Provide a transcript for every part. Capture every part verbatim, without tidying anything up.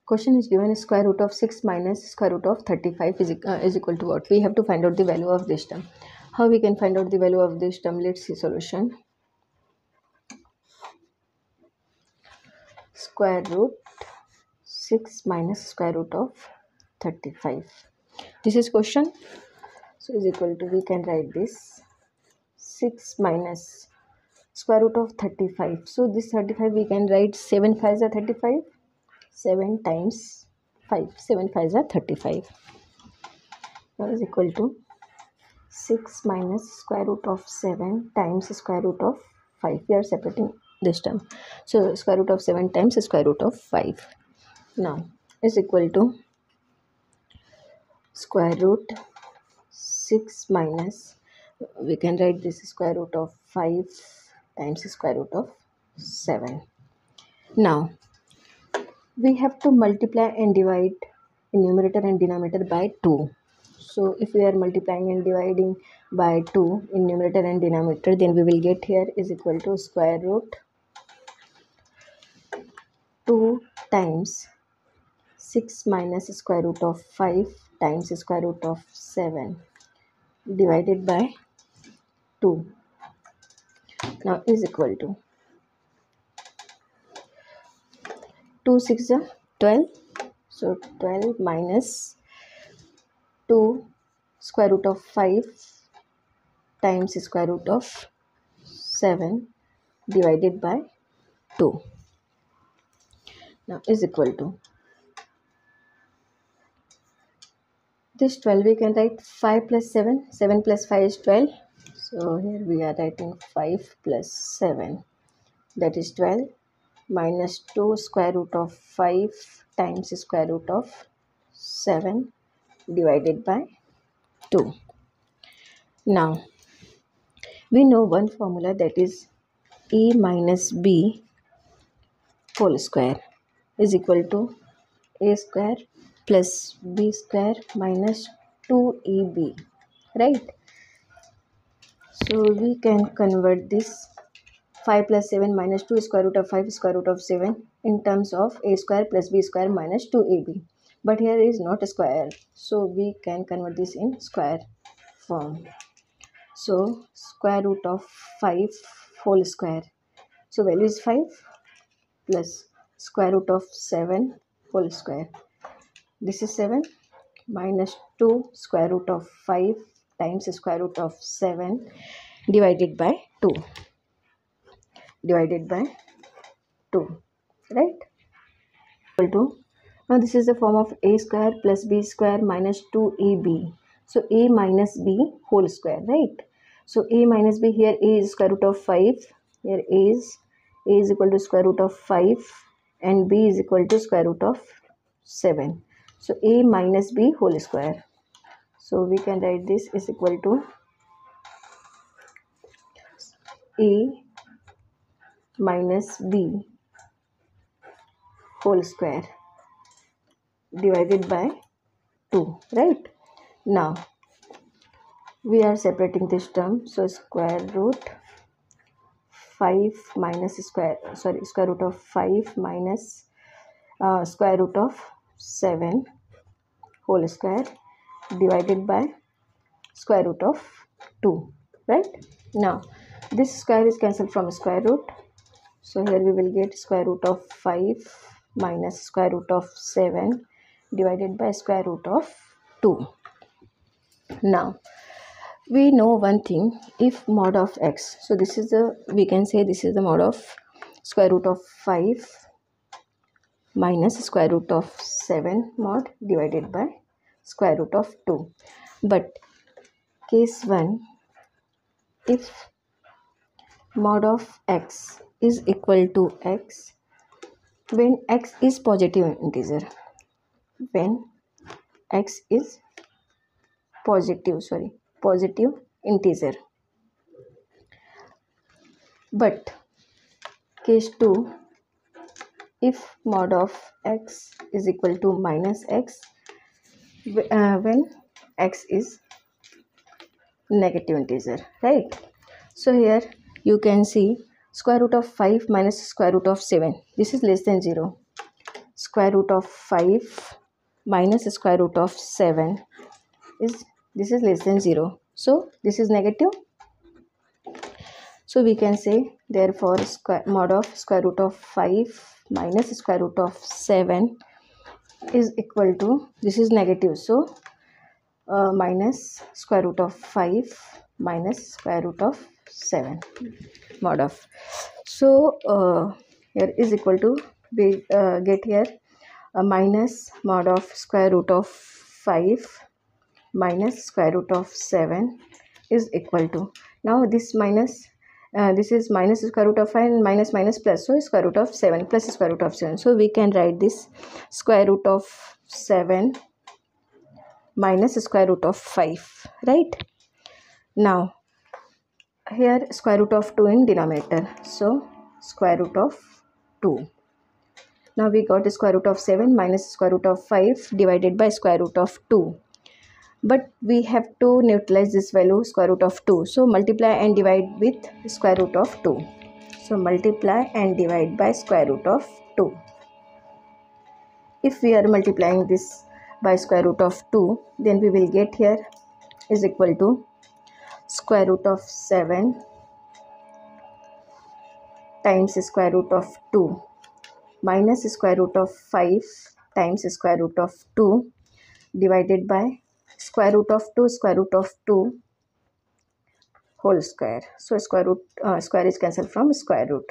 Question is given square root of six minus square root of thirty-five is, uh, is equal to what? We have to find out the value of this term. How we can find out the value of this term? Let's see solution. Square root six minus square root of thirty-five. This is question. So is equal to, we can write this six minus square root of thirty-five. So this thirty-five we can write seven fives are thirty-five. seven times five. seven fives are thirty-five. Now is equal to six minus square root of seven times square root of five. We are separating this term. So square root of seven times square root of five. Now is equal to square root six minus, we can write this square root of five times square root of seven. Now we have to multiply and divide in numerator and denominator by two. So if we are multiplying and dividing by two in numerator and denominator, then we will get here is equal to square root two times six minus square root of five times square root of seven divided by two. Now is equal to two six are twelve. So twelve minus two square root of five times square root of seven divided by two. Now is equal to this twelve we can write five plus seven. seven plus five is twelve. So here we are writing five plus seven, that is twelve, minus two square root of five times square root of seven divided by two. Now we know one formula, that is a minus b whole square is equal to a square plus b square minus two a b, right? So we can convert this five plus seven minus two square root of five square root of seven in terms of a square plus b square minus two a b. But here is not a square, so we can convert this in square form. So square root of five whole square. So value is five plus square root of seven whole square. This is seven minus two square root of five times square root of seven divided by two. Divided by two, right? Equal to, now this is the form of a square plus b square minus two a b. So a minus b whole square, right? So a minus b, here a is square root of five, here a is a is equal to square root of five and b is equal to square root of seven. So a minus b whole square. So we can write this is equal to a minus b whole square divided by two, right? Now we are separating this term. So square root five minus square sorry square root of five minus uh, square root of seven whole square divided by square root of two, right? Now this square is cancelled from square root. So here we will get square root of five minus square root of seven divided by square root of two. Now we know one thing, if mod of x, so this is the, we can say this is the mod of square root of five minus square root of seven mod divided by square root of two. But case one, if mod of x is equal to x when x is positive integer, when x is positive sorry positive integer. But case two, if mod of x is equal to minus x uh, when x is negative integer, right? So here you can see square root of five minus square root of seven, this is less than zero. square root of five minus square root of seven is, this is less than zero. So this is negative. So we can say therefore square mod of square root of five minus square root of seven is equal to, this is negative, so uh, minus square root of five minus square root of seven mod of. So uh, here is equal to, we uh, get here a minus mod of square root of five minus square root of seven is equal to, now this minus uh, this is minus square root of five and minus minus plus, so square root of seven plus square root of seven. So we can write this square root of seven minus square root of five, right? Now here square root of two in denominator, so square root of two. Now we got square root of seven minus square root of five divided by square root of two. But we have to neutralize this value square root of two. So multiply and divide with square root of two. So multiply and divide by square root of two. If we are multiplying this by square root of two, then we will get here is equal to square root of seven times square root of two minus square root of five times square root of two divided by square root of two square root of two whole square. So square root uh, square is cancelled from square root.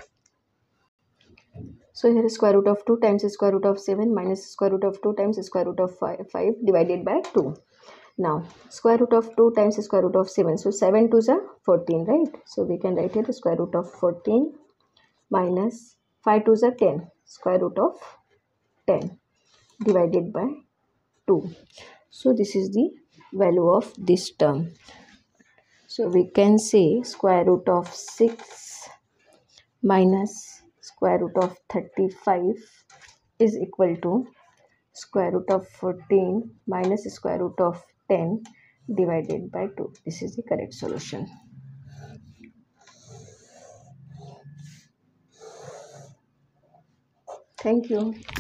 So here is square root of two times square root of seven minus square root of two times square root of five, five divided by two. Now square root of two times square root of seven, so seven twos are fourteen, right? So we can write here the square root of fourteen minus five twos are ten, square root of ten divided by two. So this is the value of this term. So we can say square root of six minus square root of thirty-five is equal to square root of fourteen minus square root of ten divided by two. This is the correct solution. Thank you.